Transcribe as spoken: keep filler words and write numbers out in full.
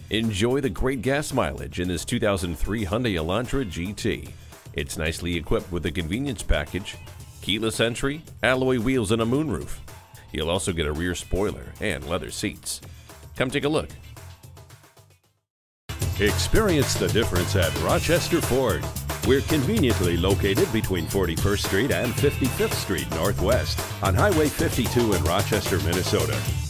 Enjoy the great gas mileage in this two thousand three Hyundai Elantra G T. It's nicely equipped with a convenience package, keyless entry, alloy wheels, and a moonroof. You'll also get a rear spoiler and leather seats. Come take a look. Experience the difference at Rochester Ford. We're conveniently located between forty-first Street and fifty-fifth Street Northwest on Highway fifty-two in Rochester, Minnesota.